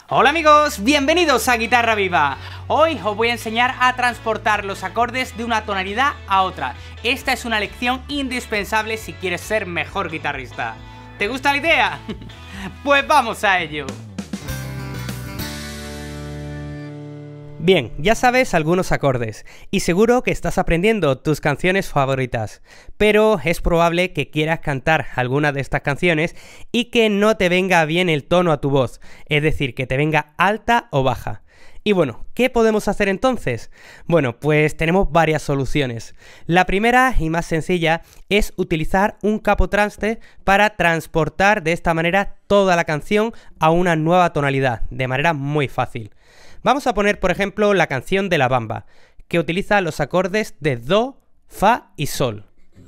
Hola amigos, bienvenidos a Guitarra Viva. Hoy os voy a enseñar a transportar los acordes de una tonalidad a otra. Esta es una lección indispensable si quieres ser mejor guitarrista. ¿Te gusta la idea? Pues vamos a ello. Bien, ya sabes algunos acordes y seguro que estás aprendiendo tus canciones favoritas, pero es probable que quieras cantar alguna de estas canciones y que no te venga bien el tono a tu voz, es decir, que te venga alta o baja. Y bueno, ¿qué podemos hacer entonces? Bueno, pues tenemos varias soluciones. La primera y más sencilla es utilizar un capotraste para transportar de esta manera toda la canción a una nueva tonalidad, de manera muy fácil. Vamos a poner, por ejemplo, la canción de La Bamba, que utiliza los acordes de Do, Fa y Sol.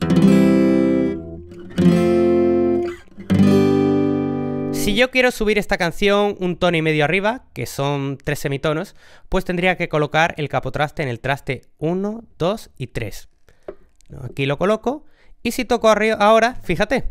Si yo quiero subir esta canción un tono y medio arriba, que son 3 semitonos, pues tendría que colocar el capotraste en el traste 1, 2 y 3. Aquí lo coloco, y si toco arriba ahora, fíjate.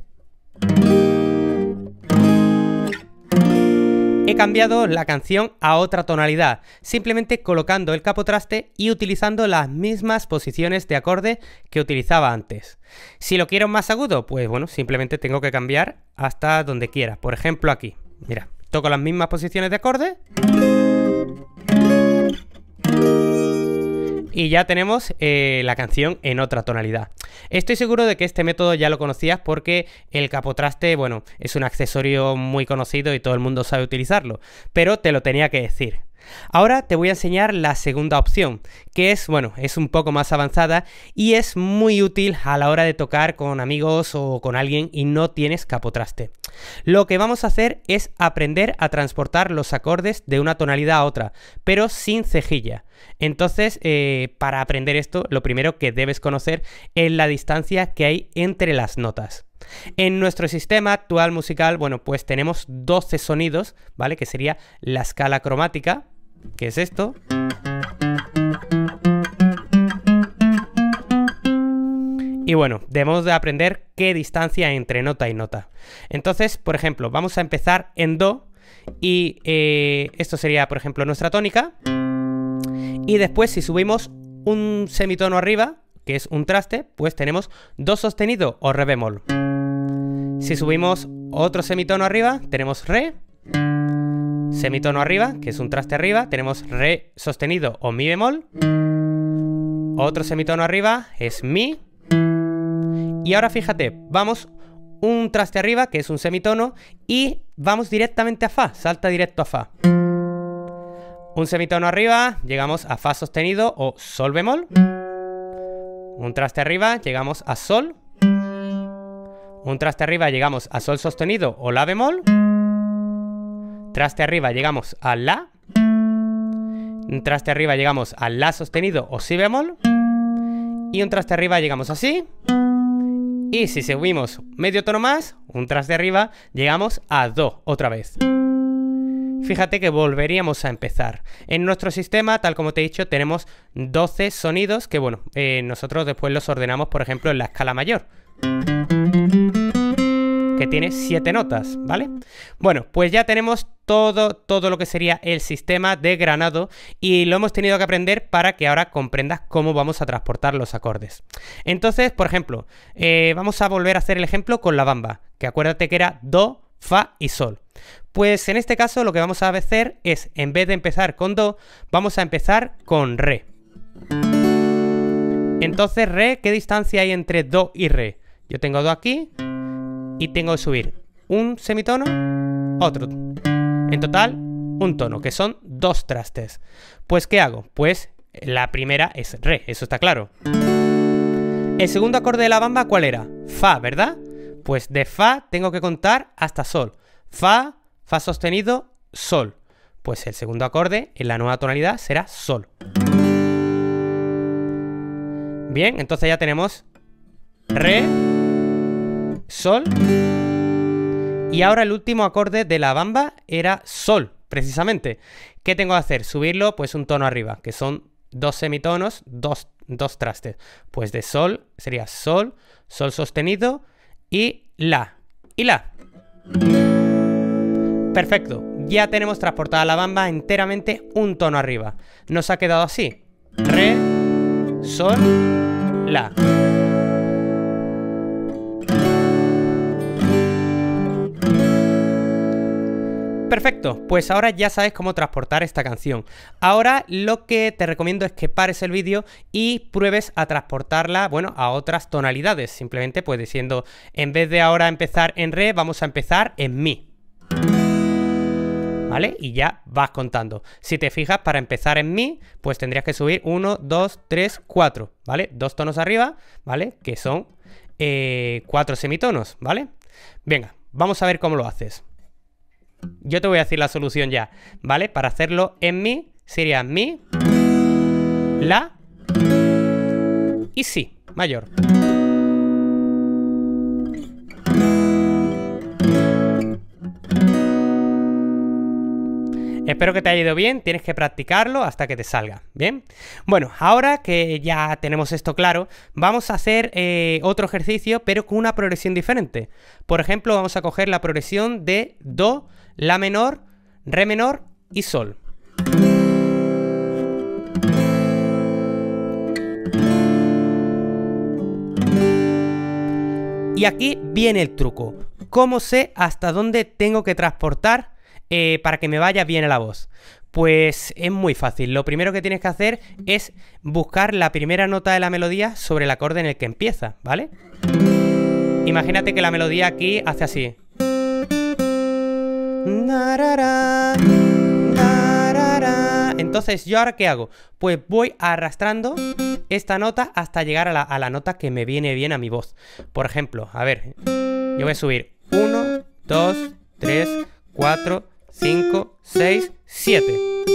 He cambiado la canción a otra tonalidad, simplemente colocando el capotraste y utilizando las mismas posiciones de acorde que utilizaba antes. Si lo quiero más agudo, pues bueno, simplemente tengo que cambiar hasta donde quiera. Por ejemplo aquí, mira, toco las mismas posiciones de acorde y ya tenemos la canción en otra tonalidad. Estoy seguro de que este método ya lo conocías porque el capotraste, bueno, es un accesorio muy conocido y todo el mundo sabe utilizarlo, pero te lo tenía que decir. Ahora te voy a enseñar la segunda opción, que es, bueno, es un poco más avanzada y es muy útil a la hora de tocar con amigos o con alguien y no tienes capotraste. Lo que vamos a hacer es aprender a transportar los acordes de una tonalidad a otra, pero sin cejilla. Entonces, para aprender esto, lo primero que debes conocer es la distancia que hay entre las notas. En nuestro sistema actual musical, bueno, pues tenemos 12 sonidos, ¿vale? Que sería la escala cromática, que es esto. Y bueno, debemos de aprender qué distancia hay entre nota y nota. Entonces, por ejemplo, vamos a empezar en Do y esto sería, por ejemplo, nuestra tónica. Y después, si subimos un semitono arriba, que es un traste, pues tenemos Do sostenido o Re bemol. Si subimos otro semitono arriba, tenemos Re. Semitono arriba, que es un traste arriba, tenemos Re sostenido o Mi bemol. Otro semitono arriba es Mi. Y ahora fíjate, vamos un traste arriba, que es un semitono, y vamos directamente a Fa, salta directo a Fa. Un semitono arriba, llegamos a Fa sostenido o Sol bemol. Un traste arriba, llegamos a Sol. Un traste arriba, llegamos a Sol sostenido o La bemol. Traste arriba, llegamos a La. Un traste arriba, llegamos a La sostenido o Si bemol. Y un traste arriba, llegamos a Si. Y si subimos medio tono más, un traste arriba, llegamos a Do otra vez. Fíjate que volveríamos a empezar. En nuestro sistema, tal como te he dicho, tenemos 12 sonidos que, bueno, nosotros después los ordenamos, por ejemplo, en la escala mayor, que tiene 7 notas, ¿vale? Bueno, pues ya tenemos todo lo que sería el sistema de granado y lo hemos tenido que aprender para que ahora comprendas cómo vamos a transportar los acordes. Entonces, por ejemplo, vamos a volver a hacer el ejemplo con La Bamba, que acuérdate que era Do, Fa y Sol. Pues en este caso lo que vamos a hacer es, en vez de empezar con Do, vamos a empezar con Re. Entonces, Re, ¿qué distancia hay entre Do y Re? Yo tengo Do aquí y tengo que subir un semitono, otro. En total, un tono, que son 2 trastes. Pues, ¿qué hago? Pues la primera es Re, eso está claro. El segundo acorde de La Bamba, ¿cuál era? Fa, ¿verdad? Pues de Fa tengo que contar hasta Sol. Fa, Fa sostenido, Sol. Pues el segundo acorde en la nueva tonalidad será Sol. Bien, entonces ya tenemos Re, Sol. Y ahora el último acorde de La Bamba era Sol, precisamente. ¿Qué tengo que hacer? Subirlo pues un tono arriba, que son 2 semitonos, 2 trastes. Pues de Sol sería Sol, Sol sostenido y La. Y La. Perfecto. ya tenemos transportada la bamba enteramente un tono arriba. Nos ha quedado así: re, sol, la. Perfecto, pues ahora ya sabes cómo transportar esta canción. Ahora lo que te recomiendo es que pares el vídeo y pruebes a transportarla, bueno, a otras tonalidades. Simplemente pues diciendo, en vez de ahora empezar en re, vamos a empezar en mi. ¿Vale? Y ya vas contando. Si te fijas, para empezar en mi, pues tendrías que subir 1, 2, 3, 4, ¿vale? 2 tonos arriba, ¿vale? Que son 4 semitonos, ¿vale? Venga, vamos a ver cómo lo haces. Yo te voy a decir la solución ya, ¿vale? Para hacerlo en mi, sería mi, la y si mayor. Espero que te haya ido bien, tienes que practicarlo hasta que te salga, ¿bien? Bueno, ahora que ya tenemos esto claro, vamos a hacer otro ejercicio, pero con una progresión diferente. Por ejemplo, vamos a coger la progresión de do, la menor, re menor y sol. Y aquí viene el truco. ¿Cómo sé hasta dónde tengo que transportar para que me vaya bien a la voz? Pues es muy fácil. Lo primero que tienes que hacer es buscar la primera nota de la melodía sobre el acorde en el que empieza, ¿vale? Imagínate que la melodía aquí hace así. Entonces, ¿yo ahora qué hago? Pues voy arrastrando esta nota hasta llegar a la nota que me viene bien a mi voz. Por ejemplo, a ver, yo voy a subir 1, 2, 3, 4, 5, 6, 7.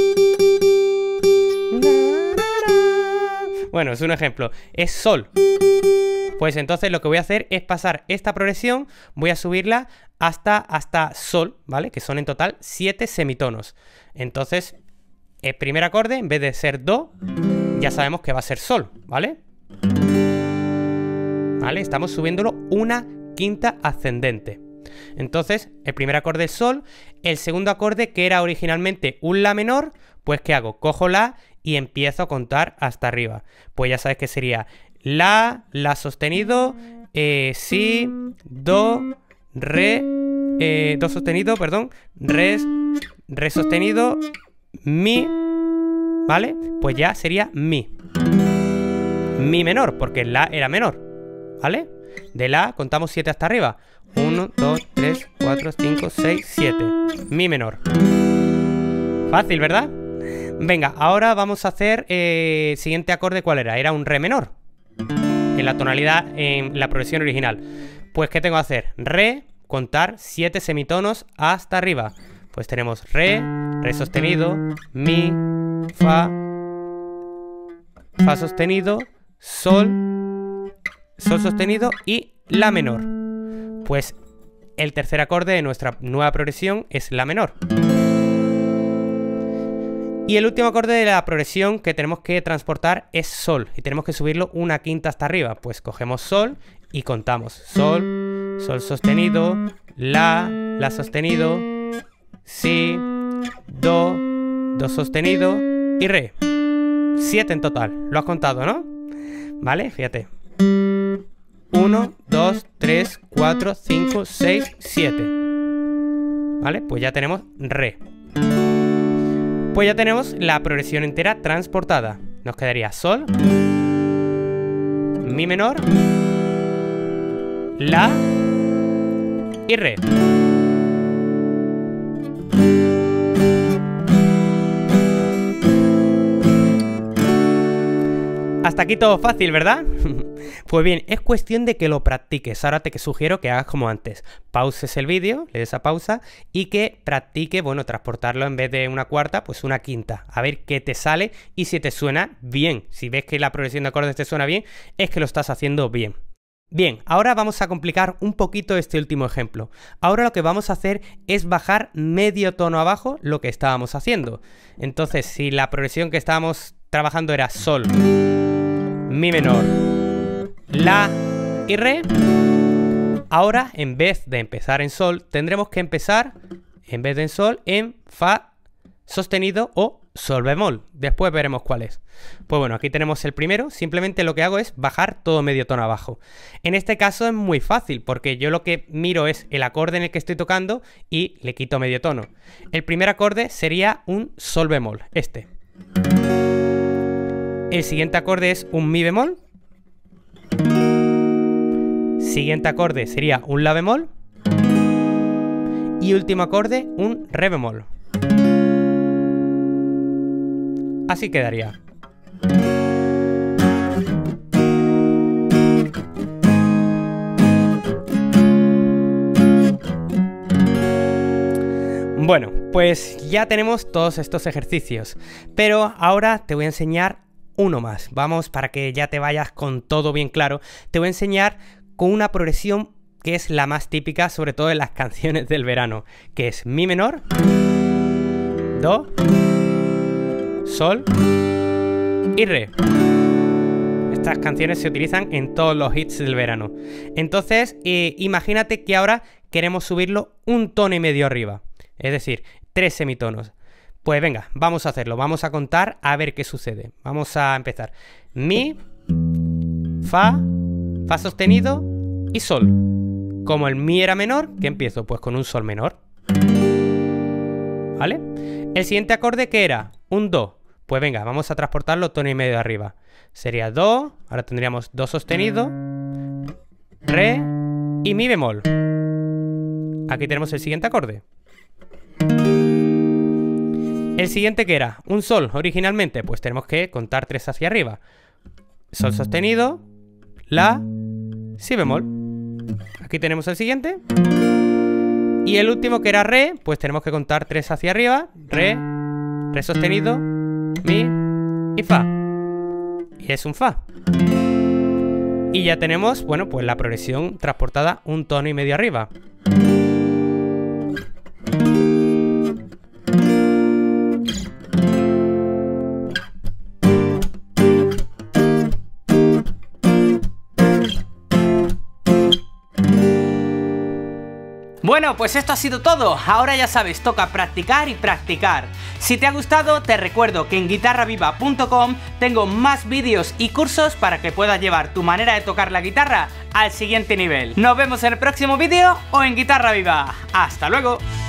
Bueno, es un ejemplo. Es sol. Pues entonces lo que voy a hacer es pasar esta progresión, voy a subirla hasta sol, ¿vale? Que son en total 7 semitonos. Entonces, el primer acorde, en vez de ser do, ya sabemos que va a ser sol, ¿vale? ¿Vale? Estamos subiéndolo una quinta ascendente. Entonces, el primer acorde es sol, el segundo acorde, que era originalmente un la menor, pues ¿qué hago? Cojo la y empiezo a contar hasta arriba. Pues ya sabes que sería la sostenido, si, do, re, do sostenido, perdón, re sostenido, mi, ¿vale? Pues ya sería mi. Mi menor, porque la era menor, ¿vale? De la contamos 7 hasta arriba. 1, 2, 3, 4, 5, 6, 7. Mi menor. Fácil, ¿verdad? Venga, ahora vamos a hacer siguiente acorde, ¿cuál era? Era un re menor. En la tonalidad, en la progresión original. Pues, ¿qué tengo que hacer? Re, contar 7 semitonos hasta arriba. Pues tenemos re, re sostenido, mi, fa sostenido, sol, sol sostenido y la menor. Pues el tercer acorde de nuestra nueva progresión es la menor. Y el último acorde de la progresión que tenemos que transportar es sol. Y tenemos que subirlo una quinta hasta arriba. Pues cogemos sol y contamos. Sol, sol sostenido, la sostenido, si, do, do sostenido y re. 7 en total. Lo has contado, ¿no? ¿Vale? Fíjate. 1, 2, 3, 4, 5, 6, 7. ¿Vale? Pues ya tenemos re. Pues ya tenemos la progresión entera transportada. Nos quedaría sol, mi menor, la y re. Hasta aquí todo fácil, ¿verdad? Pues bien, es cuestión de que lo practiques. Ahora te sugiero que hagas como antes. Pauses el vídeo, le des a pausa y que practique, bueno, transportarlo en vez de una cuarta, pues una quinta. A ver qué te sale y si te suena bien. Si ves que la progresión de acordes te suena bien, es que lo estás haciendo bien. Bien, ahora vamos a complicar un poquito este último ejemplo. Ahora lo que vamos a hacer es bajar medio tono abajo lo que estábamos haciendo. Entonces, si la progresión que estábamos trabajando era sol, mi menor, la y re, ahora en vez de empezar en sol tendremos que empezar en vez de en sol, en fa sostenido o sol bemol. Después veremos cuál es. Pues bueno, aquí tenemos el primero. Simplemente lo que hago es bajar todo medio tono abajo. En este caso es muy fácil porque yo lo que miro es el acorde en el que estoy tocando y le quito medio tono. El primer acorde sería un sol bemol, este. El siguiente acorde es un mi bemol. Siguiente acorde sería un la bemol. Y último acorde, un re bemol. Así quedaría. Bueno, pues ya tenemos todos estos ejercicios, pero ahora te voy a enseñar uno más. Vamos, para que ya te vayas con todo bien claro, te voy a enseñar con una progresión que es la más típica, sobre todo en las canciones del verano, que es mi menor, do, sol y re. Estas canciones se utilizan en todos los hits del verano. Entonces, imagínate que ahora queremos subirlo un tono y medio arriba. Es decir, 3 semitonos. Pues venga, vamos a hacerlo. Vamos a contar a ver qué sucede. Vamos a empezar. Mi, fa, fa sostenido y sol. Como el mi era menor, ¿qué empiezo? Pues con un sol menor. ¿Vale? El siguiente acorde, ¿qué era? Un do. Pues venga, vamos a transportarlo tono y medio arriba. Sería do, ahora tendríamos do sostenido, re y mi bemol. Aquí tenemos el siguiente acorde. El siguiente, ¿qué era? Un sol, originalmente, pues tenemos que contar 3 hacia arriba. Sol sostenido, la, si bemol. Aquí tenemos el siguiente. Y el último, que era re, pues tenemos que contar 3 hacia arriba. Re, re sostenido, mi y fa. Y es un fa. Y ya tenemos, bueno, pues la progresión transportada un tono y medio arriba. Bueno, pues esto ha sido todo. Ahora ya sabes, toca practicar y practicar. Si te ha gustado, te recuerdo que en guitarraviva.com tengo más vídeos y cursos para que puedas llevar tu manera de tocar la guitarra al siguiente nivel. Nos vemos en el próximo vídeo o en Guitarra Viva. ¡Hasta luego!